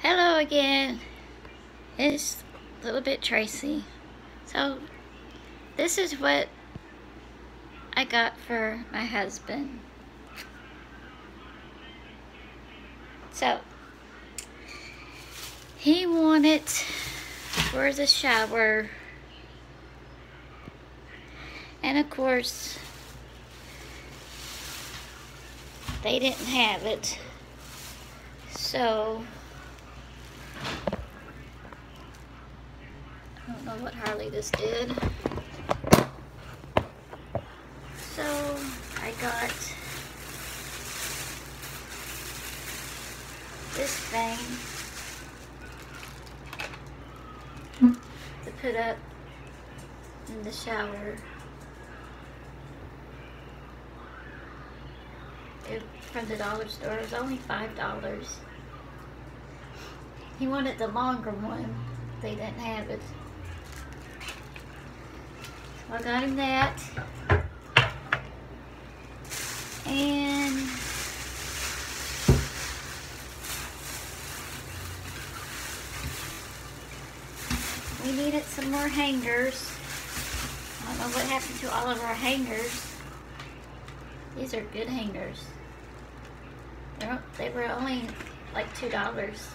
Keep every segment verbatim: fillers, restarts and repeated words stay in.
Hello again. It's a little bit Tracy. So this is what I got for my husband. So he wanted for the shower, and of course they didn't have it, so I don't know what Harley this did. So I got this thing to put up in the shower. It, from the dollar store. It was only five dollars. He wanted the longer one. They didn't have it. So I got him that. And we needed some more hangers. I don't know what happened to all of our hangers. These are good hangers. They're, they were only like two dollars.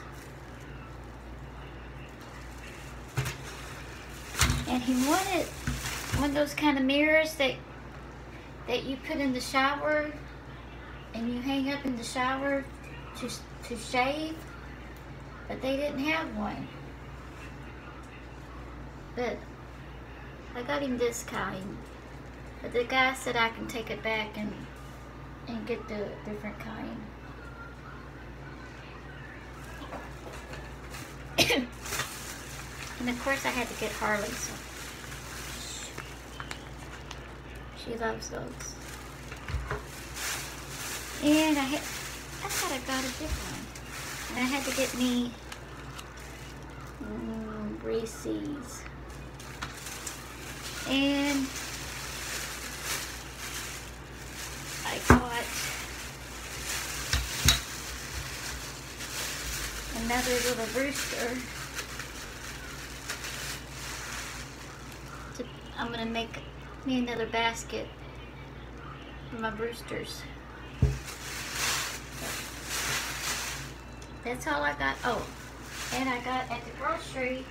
And he wanted one of those kind of mirrors that that you put in the shower and you hang up in the shower to, to shave, but they didn't have one. But I got him this kind, but the guy said I can take it back and and get the different kind. And of course I had to get Harley, so she loves those. And I had, I thought I got a different one. And I had to get me mm, Reese's. And I got another little rooster. To, I'm going to make me another basket for my roosters. That's all I got. Oh, and I got at the grocery.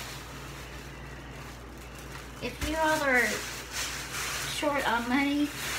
If you all are short on money,